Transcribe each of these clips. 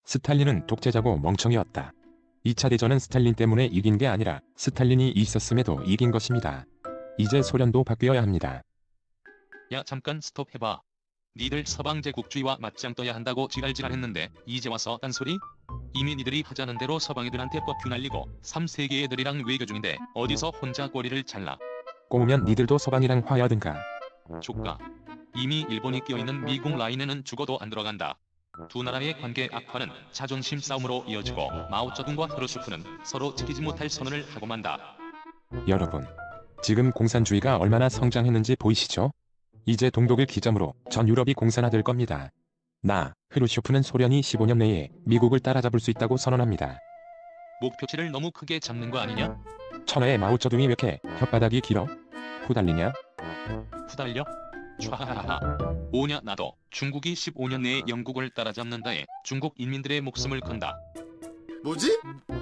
스탈린은 독재자고 멍청이었다. 2차 대전은 스탈린 때문에 이긴 게 아니라 스탈린이 있었음에도 이긴 것입니다. 이제 소련도 바뀌어야 합니다. 야 잠깐 스톱해봐. 니들 서방제국주의와 맞짱 떠야 한다고 지랄지랄했는데 이제 와서 딴소리? 이미 니들이 하자는 대로 서방 애들한테 법 휘날리고 3세계 애들이랑 외교 중인데 어디서 혼자 꼬리를 잘라. 꼬우면 니들도 서방이랑 화해하든가. 조까. 이미 일본이 끼어있는 미국 라인에는 죽어도 안 들어간다. 두 나라의 관계 악화는 자존심 싸움으로 이어지고 마오쩌둥과 히로슈프는 서로 지키지 못할 선언을 하고 만다. 여러분, 지금 공산주의가 얼마나 성장했는지 보이시죠? 이제 동독을 기점으로 전 유럽이 공산화될 겁니다. 히로슈프는 소련이 15년 내에 미국을 따라잡을 수 있다고 선언합니다. 목표치를 너무 크게 잡는 거 아니냐? 천하의 마오쩌둥이 왜 이렇게 혓바닥이 길어? 후달리냐? 후달려? 촤하하하. 오냐 나도 중국이 15년 내에 영국을 따라잡는다에 중국 인민들의 목숨을 건다. 뭐지?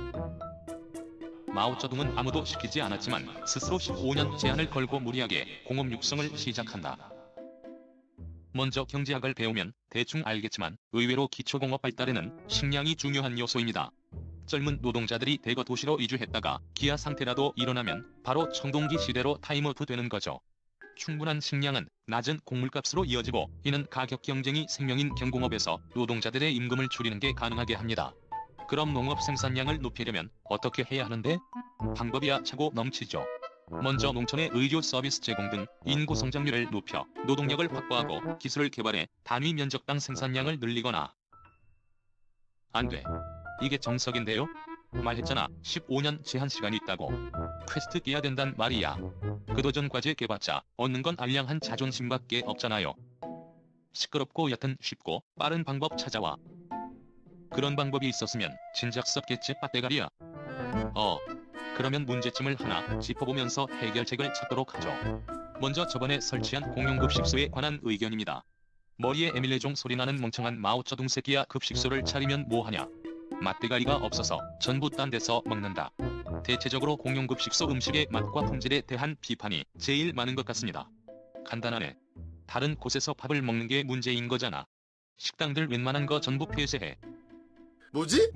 마오쩌둥은 아무도 시키지 않았지만 스스로 15년 제한을 걸고 무리하게 공업 육성을 시작한다. 먼저 경제학을 배우면 대충 알겠지만 의외로 기초공업 발달에는 식량이 중요한 요소입니다. 젊은 노동자들이 대거 도시로 이주했다가 기아 상태라도 일어나면 바로 청동기 시대로 타임아웃 되는 거죠. 충분한 식량은 낮은 곡물값으로 이어지고 이는 가격 경쟁이 생명인 경공업에서 노동자들의 임금을 줄이는 게 가능하게 합니다. 그럼 농업 생산량을 높이려면 어떻게 해야 하는데? 방법이야 차고 넘치죠. 먼저 농촌의 의료 서비스 제공 등 인구 성장률을 높여 노동력을 확보하고 기술을 개발해 단위 면적당 생산량을 늘리거나. 안 돼. 이게 정석인데요? 말했잖아. 15년 제한 시간이 있다고. 퀘스트 깨야 된단 말이야. 그도전 과제 깨봤자 얻는 건 알량한 자존심밖에 없잖아요. 시끄럽고 옅은 쉽고 빠른 방법 찾아와. 그런 방법이 있었으면 진작 썼겠지 빠떼가리야. 그러면 문제점을 하나 짚어보면서 해결책을 찾도록 하죠. 먼저 저번에 설치한 공용급식소에 관한 의견입니다. 머리에 에밀레종 소리나는 멍청한 마오쩌둥 새끼야. 급식소를 차리면 뭐하냐. 맛대가리가 없어서 전부 딴 데서 먹는다. 대체적으로 공용급식소 음식의 맛과 품질에 대한 비판이 제일 많은 것 같습니다. 간단하네. 다른 곳에서 밥을 먹는 게 문제인 거잖아. 식당들 웬만한 거 전부 폐쇄해. 뭐지?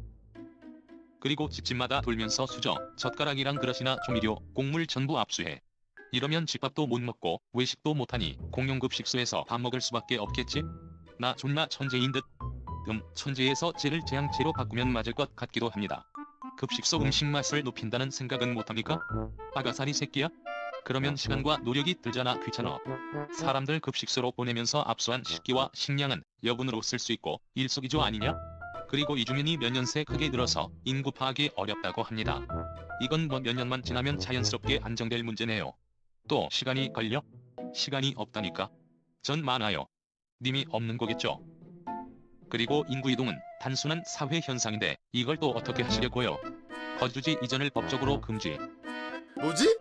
그리고 집집마다 돌면서 수저, 젓가락이랑 그릇이나 조미료, 곡물 전부 압수해. 이러면 집밥도 못 먹고 외식도 못하니 공용급식소에서 밥 먹을 수밖에 없겠지? 나 존나 천재인 듯. 천재에서 재를 재앙체로 바꾸면 맞을 것 같기도 합니다. 급식소 음식 맛을 높인다는 생각은 못합니까? 빠가사리 새끼야? 그러면 시간과 노력이 들잖아. 귀찮아. 사람들 급식소로 보내면서 압수한 식기와 식량은 여분으로 쓸 수 있고 일석이조 아니냐? 그리고 이주민이 몇 년 새 크게 늘어서 인구 파악이 어렵다고 합니다. 이건 뭐 몇 년만 지나면 자연스럽게 안정될 문제네요. 또 시간이 걸려? 시간이 없다니까. 전 많아요. 님이 없는 거겠죠? 그리고 인구 이동은 단순한 사회 현상인데 이걸 또 어떻게 하시려고요? 거주지 이전을 법적으로 금지. 뭐지?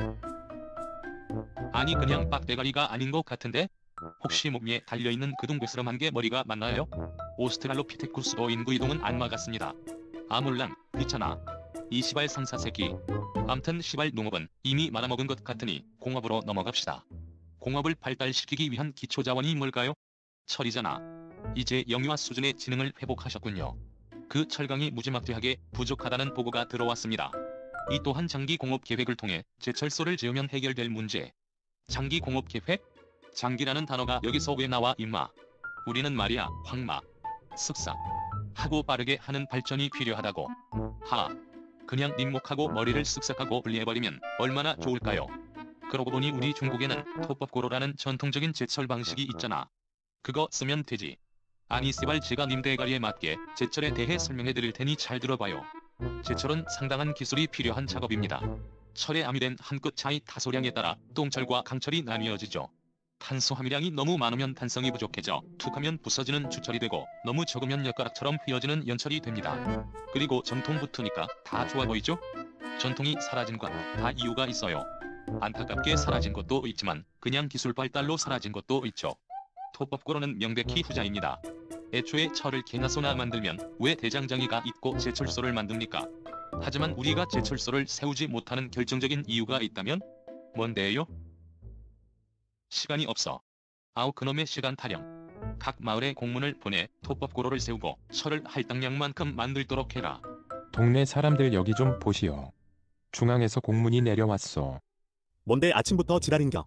아니 그냥 빡대가리가 아닌 것 같은데? 혹시 몸 위에 달려있는 그 둥그스름한 게 머리가 맞나요? 오스트랄로피테쿠스도 인구 이동은 안 막았습니다. 몰랑 귀찮아. 이 시발 상사새끼. 암튼 시발 농업은 이미 말아먹은 것 같으니 공업으로 넘어갑시다. 공업을 발달시키기 위한 기초자원이 뭘까요? 철이잖아. 이제 영유아 수준의 지능을 회복하셨군요. 그 철강이 무지막지하게 부족하다는 보고가 들어왔습니다. 이 또한 장기 공업 계획을 통해 제철소를 지으면 해결될 문제. 장기 공업 계획? 장기라는 단어가 여기서 왜 나와 임마. 우리는 말이야 황마, 쓱싹 하고 빠르게 하는 발전이 필요하다고. 그냥 님목하고 머리를 쓱싹하고 분리해버리면 얼마나 좋을까요? 그러고 보니 우리 중국에는 토법고로라는 전통적인 제철 방식이 있잖아. 그거 쓰면 되지. 아니 씨발 제가 님 대가리에 맞게 제철에 대해 설명해드릴 테니 잘 들어봐요. 제철은 상당한 기술이 필요한 작업입니다. 철에 함유된 한 끗 차이 타소량에 따라 똥철과 강철이 나뉘어지죠. 탄소 함유량이 너무 많으면 탄성이 부족해져 툭하면 부서지는 주철이 되고 너무 적으면 엿가락처럼 휘어지는 연철이 됩니다. 그리고 전통 붙으니까 다 좋아 보이죠? 전통이 사라진 건 다 이유가 있어요. 안타깝게 사라진 것도 있지만 그냥 기술 발달로 사라진 것도 있죠. 토법고로는 명백히 후자입니다. 애초에 철을 개나 소나 만들면 왜 대장장이가 있고 제철소를 만듭니까? 하지만 우리가 제철소를 세우지 못하는 결정적인 이유가 있다면? 뭔데요? 시간이 없어. 그놈의 시간 타령. 각 마을에 공문을 보내 토법고로를 세우고 철을 할당량만큼 만들도록 해라. 동네 사람들 여기 좀 보시오. 중앙에서 공문이 내려왔소. 뭔데 아침부터 지랄인겨?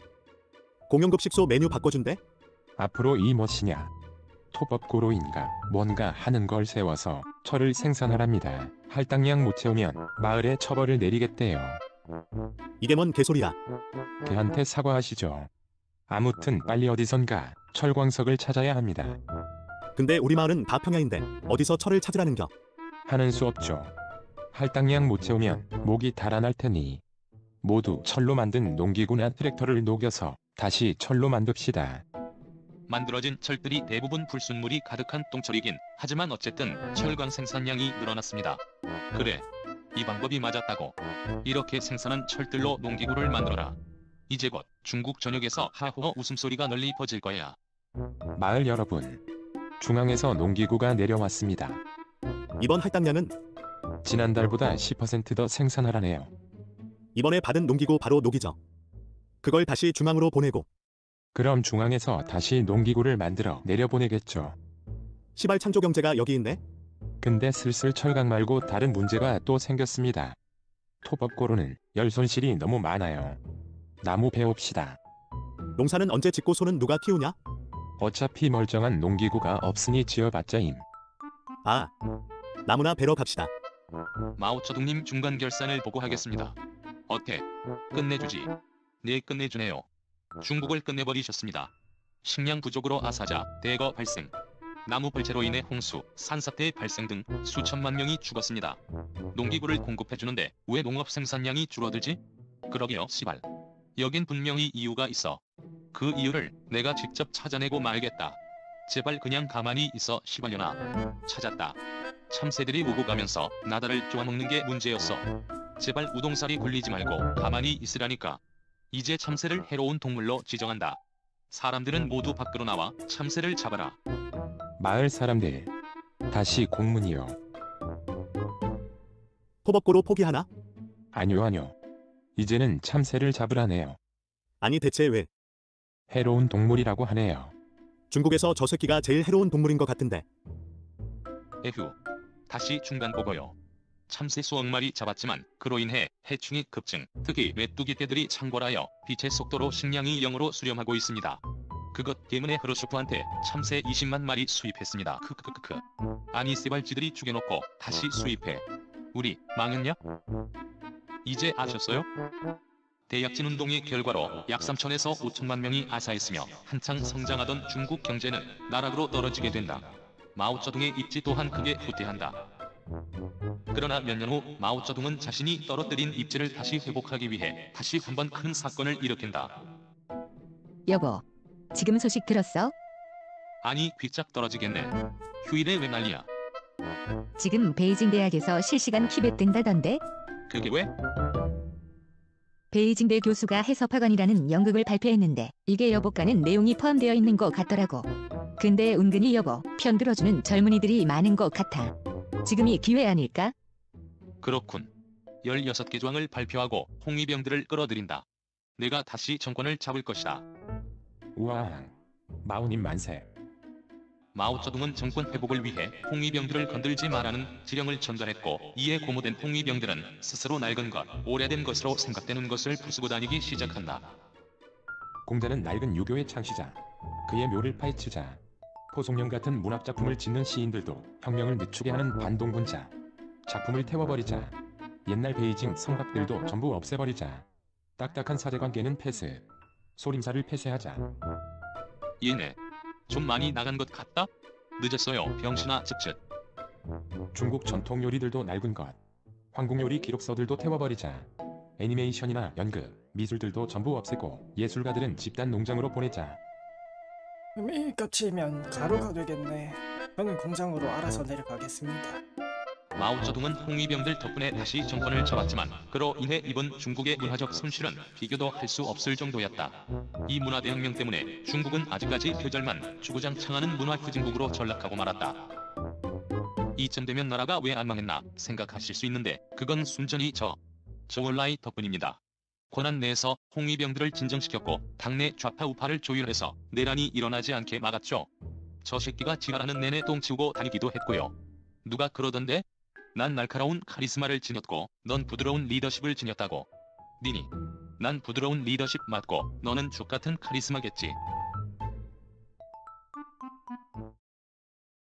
공영급식소 메뉴 바꿔준대? 앞으로 이 무엇이냐. 토법고로인가 뭔가 하는 걸 세워서 철을 생산하랍니다. 할당량 못 채우면 마을에 처벌을 내리겠대요. 이게 뭔 개소리야? 걔한테 사과하시죠. 아무튼 빨리 어디선가 철광석을 찾아야 합니다. 근데 우리 마을은 다 평야인데 어디서 철을 찾으라는겨? 하는 수 없죠. 할당량 못 채우면 목이 달아날 테니 모두 철로 만든 농기구나 트랙터를 녹여서 다시 철로 만듭시다. 만들어진 철들이 대부분 불순물이 가득한 똥철이긴 하지만 어쨌든 철강 생산량이 늘어났습니다. 그래, 이 방법이 맞았다고. 이렇게 생산한 철들로 농기구를 만들어라. 이제 곧 중국 전역에서 하호호 웃음소리가 널리 퍼질 거야. 마을 여러분, 중앙에서 농기구가 내려왔습니다. 이번 할당량은 지난달보다 10%더 생산하라네요. 이번에 받은 농기구 바로 녹이죠. 그걸 다시 중앙으로 보내고 그럼 중앙에서 다시 농기구를 만들어 내려보내겠죠. 시발 창조경제가 여기 있네? 근데 슬슬 철강 말고 다른 문제가 또 생겼습니다. 토법고로는 열 손실이 너무 많아요. 나무 배웁시다. 농사는 언제 짓고 소는 누가 키우냐? 어차피 멀쩡한 농기구가 없으니 지어봤자임. 아, 나무나 베러 갑시다. 마오쩌둥님 중간 결산을 보고하겠습니다. 어때? 끝내주지. 네, 끝내주네요. 중국을 끝내버리셨습니다. 식량 부족으로 아사자, 대거 발생. 나무 벌채로 인해 홍수, 산사태 발생 등 수천만 명이 죽었습니다. 농기구를 공급해주는데 왜 농업 생산량이 줄어들지? 그러게요, 시발. 여긴 분명히 이유가 있어. 그 이유를 내가 직접 찾아내고 말겠다. 제발 그냥 가만히 있어, 시발려나. 찾았다. 참새들이 오고 가면서 나다를 쪼아먹는 게 문제였어. 제발 우동살이 굴리지 말고 가만히 있으라니까. 이제 참새를 해로운 동물로 지정한다. 사람들은 모두 밖으로 나와 참새를 잡아라. 마을 사람들, 다시 공문이요. 토법고로 포기하나? 아니요. 이제는 참새를 잡으라네요. 아니 대체 왜? 해로운 동물이라고 하네요. 중국에서 저 새끼가 제일 해로운 동물인 것 같은데. 에휴. 다시 중간 보고요. 참새 수억 마리 잡았지만 그로 인해 해충이 급증, 특히 메뚜기 떼들이 창궐하여 빛의 속도로 식량이 0으로 수렴하고 있습니다. 그것 때문에 흐르슈프한테 참새 20만 마리 수입했습니다. 크크크크. 아니 씨발쥐들이 죽여놓고 다시 수입해. 우리 망했냐? 이제 아셨어요? 대약진 운동의 결과로 약 3천에서 5천만 명이 아사했으며 한창 성장하던 중국 경제는 나락으로 떨어지게 된다. 마오쩌둥의 입지 또한 크게 후퇴한다. 그러나 몇 년 후 마오쩌둥은 자신이 떨어뜨린 입지를 다시 회복하기 위해 다시 한번 큰 사건을 일으킨다. 여보, 지금 소식 들었어? 아니 귓짝 떨어지겠네. 휴일에 왜 난리야? 지금 베이징 대학에서 실시간 키벳 된다던데? 그게 왜? 베이징대 교수가 해석학원이라는 연극을 발표했는데 이게 여보가는 내용이 포함되어 있는 것 같더라고. 근데 은근히 여보 편 들어주는 젊은이들이 많은 것 같아. 지금이 기회 아닐까? 그렇군. 16개 조항을 발표하고 홍위병들을 끌어들인다. 내가 다시 정권을 잡을 것이다. 우와, 마오님 만세. 마오쩌둥은 정권 회복을 위해 홍위병들을 건들지 말라는 지령을 전달했고 이에 고무된 홍위병들은 스스로 낡은 것, 오래된 것으로 생각되는 것을 부수고 다니기 시작한다. 공자는 낡은 유교의 창시자. 그의 묘를 파헤치자. 포송령 같은 문학작품을 짓는 시인들도 혁명을 늦추게 하는 반동분자. 작품을 태워버리자. 옛날 베이징 성곽들도 전부 없애버리자. 딱딱한 사제관계는 폐쇄. 소림사를 폐쇄하자. 얘네 좀 많이 나간 것 같다? 늦었어요 병신아 쯧쯧. 중국 전통 요리들도 낡은 것. 황궁 요리 기록서들도 태워버리자. 애니메이션이나 연극, 미술들도 전부 없애고 예술가들은 집단 농장으로 보내자. 이 겹치면 가루가 되겠네. 저는 공장으로 알아서 내려가겠습니다. 마오쩌둥은 홍위병들 덕분에 다시 정권을 잡았지만 그로 인해 입은 중국의 문화적 손실은 비교도 할 수 없을 정도였다. 이 문화대혁명 때문에 중국은 아직까지 표절만 주구장창하는 문화 후진국으로 전락하고 말았다. 이쯤 되면 나라가 왜 안 망했나 생각하실 수 있는데 그건 순전히 저올라이 덕분입니다. 권한 내에서 홍위병들을 진정시켰고 당내 좌파 우파를 조율해서 내란이 일어나지 않게 막았죠. 저 새끼가 지랄하는 내내 똥 치우고 다니기도 했고요. 누가 그러던데? 난 날카로운 카리스마를 지녔고 넌 부드러운 리더십을 지녔다고. 니니. 난 부드러운 리더십 맞고 너는 죽같은 카리스마겠지.